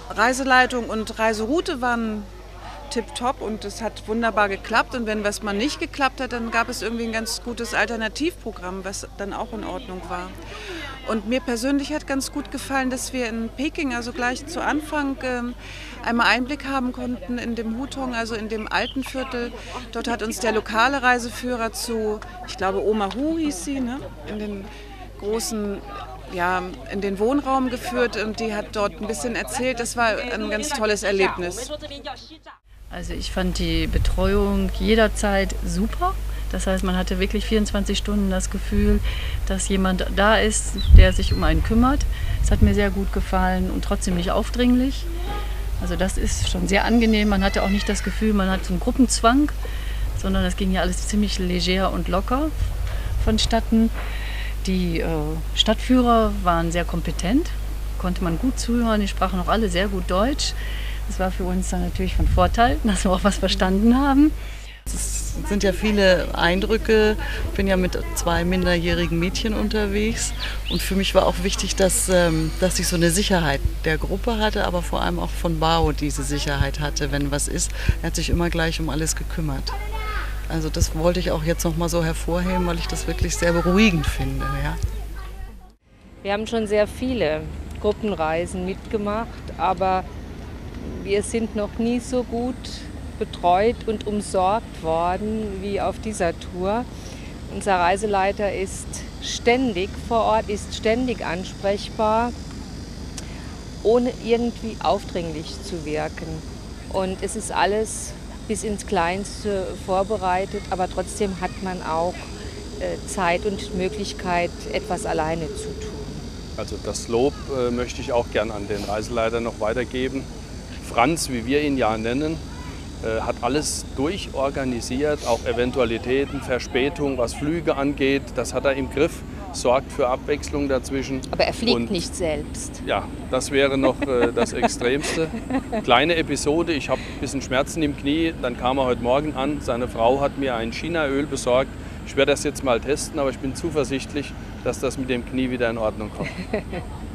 Reiseleitung und Reiseroute waren tipptopp und es hat wunderbar geklappt. Und wenn was mal nicht geklappt hat, dann gab es irgendwie ein ganz gutes Alternativprogramm, was dann auch in Ordnung war. Und mir persönlich hat ganz gut gefallen, dass wir in Peking, also gleich zu Anfang, einmal Einblick haben konnten in dem Hutong, also in dem alten Viertel. Dort hat uns der lokale Reiseführer zu, ich glaube Oma Hu hieß sie, ne? In den großen, ja, in den Wohnraum geführt und die hat dort ein bisschen erzählt. Das war ein ganz tolles Erlebnis. Also ich fand die Betreuung jederzeit super. Das heißt, man hatte wirklich 24 Stunden das Gefühl, dass jemand da ist, der sich um einen kümmert. Es hat mir sehr gut gefallen und trotzdem nicht aufdringlich. Also das ist schon sehr angenehm. Man hatte auch nicht das Gefühl, man hat so einen Gruppenzwang, sondern es ging ja alles ziemlich leger und locker vonstatten. Die Stadtführer waren sehr kompetent, konnte man gut zuhören. Die sprachen auch alle sehr gut Deutsch. Das war für uns dann natürlich von Vorteil, dass wir auch was verstanden haben. Es sind ja viele Eindrücke. Ich bin ja mit 2 minderjährigen Mädchen unterwegs. Und für mich war auch wichtig, dass ich so eine Sicherheit der Gruppe hatte, aber vor allem auch von Bao diese Sicherheit hatte, wenn was ist. Er hat sich immer gleich um alles gekümmert. Also das wollte ich auch jetzt noch mal so hervorheben, weil ich das wirklich sehr beruhigend finde. Ja. Wir haben schon sehr viele Gruppenreisen mitgemacht, aber wir sind noch nie so gut betreut und umsorgt worden wie auf dieser Tour. Unser Reiseleiter ist ständig vor Ort, ist ständig ansprechbar, ohne irgendwie aufdringlich zu wirken. Und es ist alles bis ins Kleinste vorbereitet, aber trotzdem hat man auch Zeit und Möglichkeit, etwas alleine zu tun. Also das Lob möchte ich auch gern an den Reiseleiter noch weitergeben. Franz, wie wir ihn ja nennen, hat alles durchorganisiert, auch Eventualitäten, Verspätung, was Flüge angeht. Das hat er im Griff, sorgt für Abwechslung dazwischen. Aber er fliegt nicht selbst. Ja, das wäre noch das Extremste. Kleine Episode, ich habe ein bisschen Schmerzen im Knie, dann kam er heute Morgen an, seine Frau hat mir ein Chinaöl besorgt. Ich werde das jetzt mal testen, aber ich bin zuversichtlich, dass das mit dem Knie wieder in Ordnung kommt.